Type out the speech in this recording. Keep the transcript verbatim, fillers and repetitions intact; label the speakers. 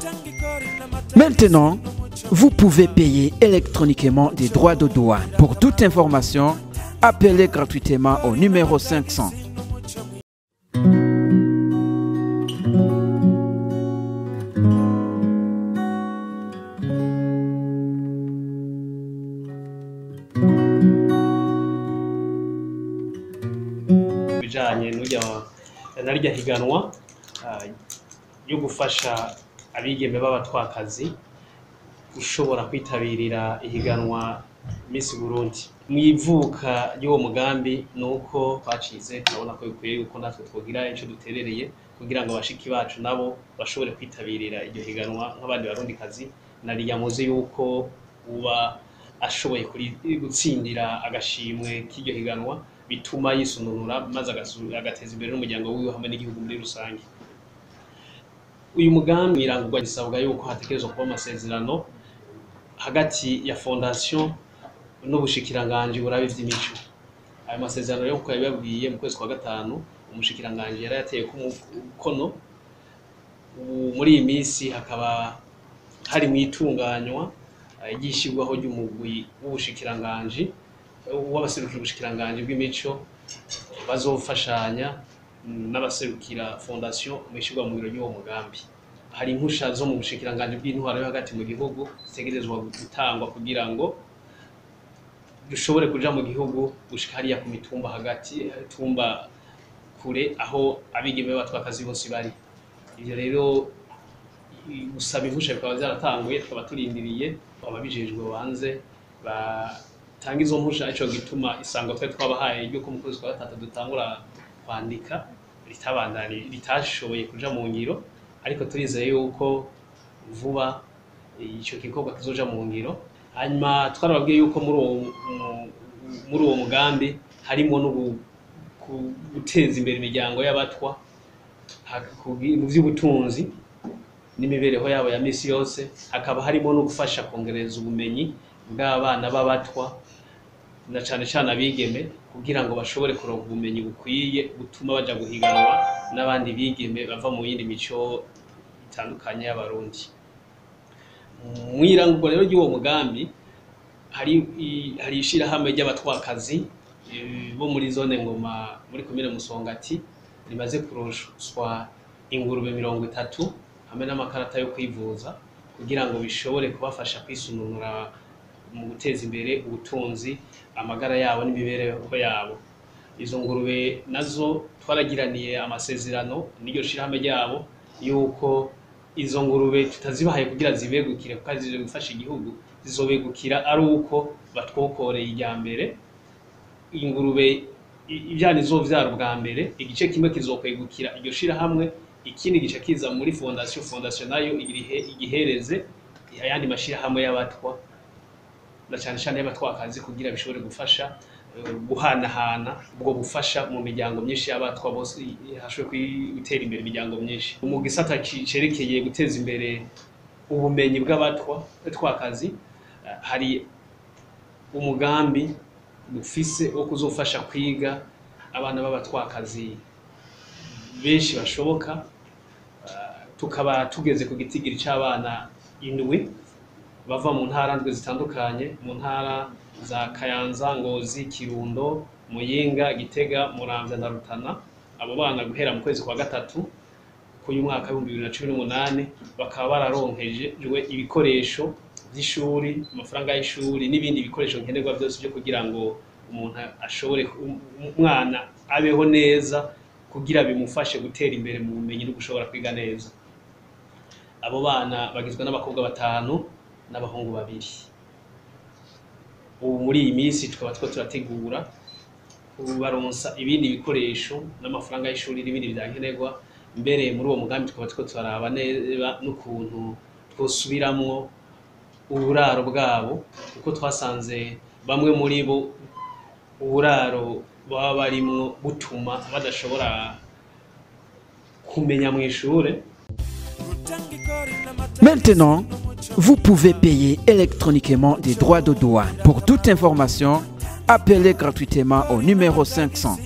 Speaker 1: Maintenant, vous pouvez payer électroniquement des droits de douane. Pour toute information, appelez gratuitement au numéro cinq cents.
Speaker 2: bijanye n'urya narya higanwa yo gufasha abigeme b'abatwakazi ushobora kwitabirira ihiganwa Miss Burundi. Mwivuka y'uwo mugambi nuko twacize turabona ko bikwiye yuko natwe twogira ico duterereye kugira ngo abashiki bacu nabo bashobore kwitabirira iryo higanwa nk'abandi barundi kazi. Nariya muzi yuko uba ashoboye gutsindira agashimwe k'iryo higanwa bituma yisununura maze agateza imbere n'umuryango wiwe hamwe n'igihugu muri rusange. Uyu mugambi irangurwa gisabwa yuko hatekerezwa kuba amasezerano hagati ya fondation n'ubushikiranganje burabe vy'imico. Ayo masezerano yo kuko yababwiye mu kwezi kwa gatanu umushikiranganje yari yateye ku mukono. Muri iyi minsi hakaba hari mwitunganywa igishigwaho ry'umugwi w'ubushikiranganje w'abaserukira ubushikiranganje bw'imico bazofashanya n'abaserukira fondation mwishigwa mu biro y'uwo mugambi. Hari impusha zo mu bushikiranganje bw'intwaro yo hagati mu gihugu zitegerezwa gutangwa kugira ngo dushobore kuja mu gihugu gushika hariya ku mitumba hagati tumba kure aho abigeme b'abatwakazi bose bari. Ivyo rero gusaba impusha bikaba byaratanguye, tukaba turindiriye ababijejwe banze batanga izo mpusha. Ico gituma isango twe twabahaye ryo ko mu kwezi kwa gatatu dutangura kwandika ritabandani ritashoboye kuja mu ngiro, ariko turizeye yuko vuba ico gikorwa kizoja mu ngiro. Hanyuma twarababwiye yuko muri uwo muri uwo mugambi harimo no guteza imbere imiryango y'abatwa mu vy'ubutunzi n'imibereho yabo ya misi yose. Hakaba harimo no gufasha kongereza ubumenyi bw'abana b'abatwa na cane cane abigeme kugira ngo bashobore kuronka ubumenyi bukwiye butuma baja guhiganwa n'abandi bigeme bava mu yindi mico itandukanye y'abarundi. Mwirangurwa rero ry'uwo mugambi hari hari ishirahamwe ry'abatwakazi bo muri zone Ngoma muri komine Musongati rimaze kuroshwa ingurube mirongo itatu hamwe n'amakarata yo kwivuza kugira ngo bishobore kubafasha kwisununura mu guteza imbere ubutunzi amagara yabo n'imibereho yabo. Izo ngurube nazo twaragiraniye amasezerano n'iryo shirahamwe ryabo yuko izo ngurube tutazibahaye kugira zibegukire kuko zije gufasha igihugu, zizobegukira ari uko batwokoreye ijya mbere. Ingurube ivyana izovyara ubwa mbere, igice kimwe kizokwegukira iryo shirahamwe, ikindi gice kiza muri fondation. Fondation nayo igirihe igihereze ayandi mashirahamwe y'abatwa na cyane cyane y'abatwakazi kugira bishobore gufasha guhanahana ubwo bufasha mu miryango myinshi y'abatwa bose hashobwe kwitera imbere imiryango myinshi. Mu gisata cerekeye guteza imbere ubumenyi bw'abatwa twakazi hari umugambi dufise wo kuzofasha kwiga abana b'abatwakazi benshi bashoboka. Tukaba tugeze ku gitigiri c'abana indwi bava mu ntara ndwe zitandukanye, mu ntara za Kayanza, Ngozi, Kirundo, Muyinga, Gitega, Muramvya na Rutana. Abo bana guhera mu kwezi kwa gatatu k'uyu mwaka wa bibiri na cumi n'umunani bakaba bararonkejwe ibikoresho by'ishuri, amafaranga y'ishuri n'ibindi bikoresho nkenerwa byose byo kugira ngo umuntu ashobore umwana abeho neza kugira bimufashe gutera imbere mu bumenyi no gushobora kwiga neza. Abo bana bagizwe n'abakobwa batanu n'abahungu babiri. Ubu muri iyi minsi tukaba two turategura baronsa ibindi bikoresho n'amafaranga y'ishuri n'ibindi byankenerwa. Mbere muri uwo mugambi tukaba two turaraba neza n'ukuntu twosubiramwo uburaro bwabo, kuko twasanze bamwe muri bo uburaro baba barimwo butuma badashobora kumenya mu ishure.
Speaker 1: Maintenant, vous pouvez payer électroniquement des droits de douane. Pour toute information, appelez gratuitement au numéro cinq cents.